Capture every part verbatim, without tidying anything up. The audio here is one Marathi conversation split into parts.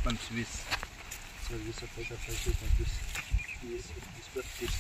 पंचवीस सव्वीस सत्तावीस अठ्ठावीस एकोणतीस वीस एकवीस बत्तीस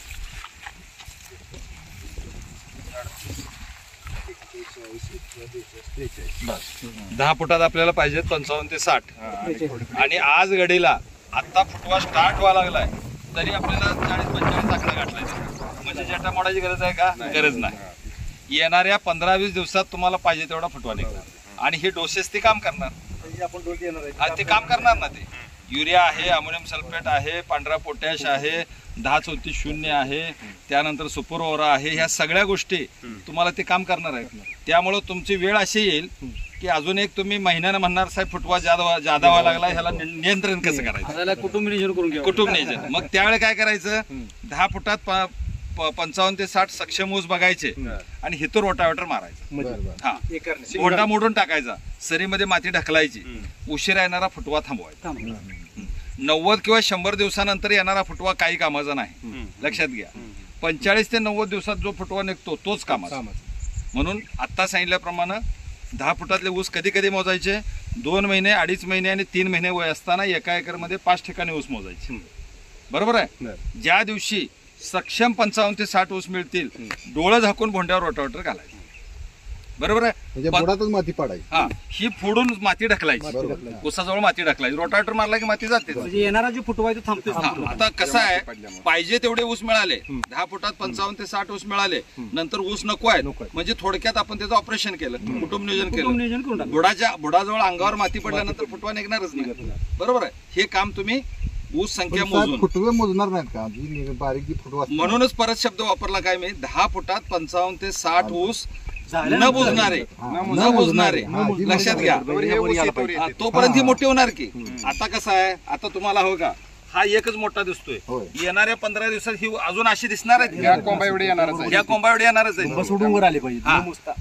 दहा फुटात आपल्याला पाहिजे पंचावन्न ते साठ आणि आज घडीला आता फुटवा स्टार्ट व्हायला लागलाय तरी आपल्याला चाळीस पंचेचाळीस आकडा गाठलाय. म्हणजे जटा मोडायची गरज आहे का? गरज नाही. येणाऱ्या पंधरा वीस दिवसात तुम्हाला पाहिजे तेवढा फुटवा निघणार आणि हे डोसेस ते काम करणार. आपण डोस देणार ते काम करणार ना. ते युरिया आहे, अमोनियम सल्फेट आहे, पांढरा पोटॅश आहे, दहा चौतीस शून्य आहे, त्यानंतर सुपर ओरा आहे. ह्या सगळ्या गोष्टी तुम्हाला ते काम करणार आहेत. त्यामुळे तुमची वेळ अशी येईल की अजून एक तुम्ही महिन्यानं म्हणणार साहेब फुटवा जादा जादा व्हायला लागला, ह्याला नियंत्रण कसं करायचं? कुटुंब नियोजन करून घ्या. कुटुंब नियोजन. मग त्यावेळी काय करायचं? दहा फुटात पंचावन्न ते साठ सक्षम ऊस बघायचे आणि हिथं रोटावेटर मारायचं. हा, मोठा मोडून टाकायचा, सरीमध्ये माती ढकलायची, उशिरा येणारा फुटवा थांबवायचा. नव्वद किंवा शंभर दिवसानंतर येणारा फुटवा काही कामाचा नाही, लक्षात घ्या. पंचेचाळीस ते नव्वद दिवसात जो फुटवा निघतो तोच कामाचा. म्हणून आता सांगितल्याप्रमाणे दहा फुटातले ऊस कधी कधी मोजायचे? दोन महिने अडीच महिने आणि तीन महिने वय असताना एका एकर मध्ये पाच ठिकाणी ऊस मोजायचे. बरोबर आहे? ज्या दिवशी सक्षम पंचावन्न ते साठ ऊस मिळतील डोळं झाकून भोंड्यावर रोटावेटर घालायचं. बरोबर आहे? माती पाडायची. हा, ही फोडून माती ढकलायची, ऊसाजवळ माती ढकलायची. रोटावेटर मारला की माती जाते. येणारा जो फुटवा आहे तो थांबतो. आता कसं आहे, पाहिजे तेवढे ऊस मिळाले, दहा फुटात पंचावन्न ते साठ ऊस मिळाले, नंतर ऊस नको आहे म्हणजे थोडक्यात आपण त्याचं ऑपरेशन केलं, कुटुंब नियोजन केलं. बुडाच्या बुडाजवळ अंगावर माती पडल्यानंतर फुटवा निघणारच नाही. बरोबर आहे? हे काम तुम्ही ऊस संख्या मोजून फुटवे मोजणार नाहीत का? बारीक फुटवा. म्हणूनच परत शब्द वापरला काय मी, दहा फुटात पंचावन्न ते साठ ऊस न बुजणारे, न बुजणारे. लक्षात घ्या, तोपर्यंत ही मोठी होणार की. आता कसं आहे, आता तुम्हाला हो का हा एकच मोठा दिसतोय, येणाऱ्या पंधरा दिवसात ही अजून अशी दिसणार आहेत. या कोंबा एवढे येणारच आहे, या कोंबा एवढे येणारच आहे. सोडून वर आले पाहिजे.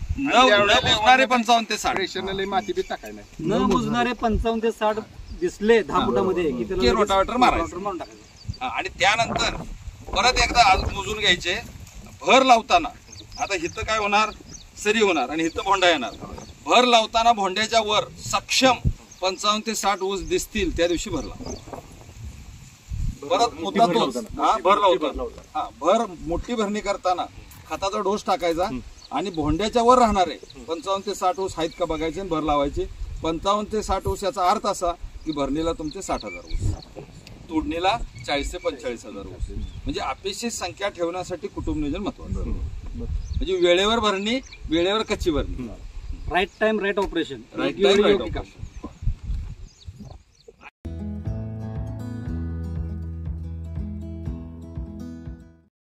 न बुजणारे पंचावन्न ते साठ, माती बी टाकाय नाही. न बुजणारे पंचावन्न ते साठ दिसले दहा फुटामध्ये की रोटावेटर मारायचं. आणि त्यानंतर परत एकदा आज मोजून घ्यायचे. भर लावताना आता हिथं काय होणार, सरी होणार आणि हिथं भोंडा येणार. भर लावताना भोंड्याच्या वर सक्षम पंचावन्न ते साठ ऊस दिसतील त्या दिवशी भर लावा. परत मुद्दा तोच, हा भर लावताना, हा भर मोठी भरणी करताना खताचा डोस टाकायचा आणि भोंड्याच्या वर राहणारे पंचावन्न ते साठ ऊस आहेत का बघायचे आणि भर लावायचे. पंचावन्न ते साठ ऊस याचा अर्थ असा की भरणीला तुमचे साठ हजार ऊस, तोडणीला चाळीस ते पंचेचाळीस हजार ऊस. म्हणजे अपेक्षित संख्या ठेवण्यासाठी कुटुंब नियोजन महत्वाचं. म्हणजे वेळेवर भरणी, वेळेवर कच्ची भरणी. Right time right operation. Right time right operation.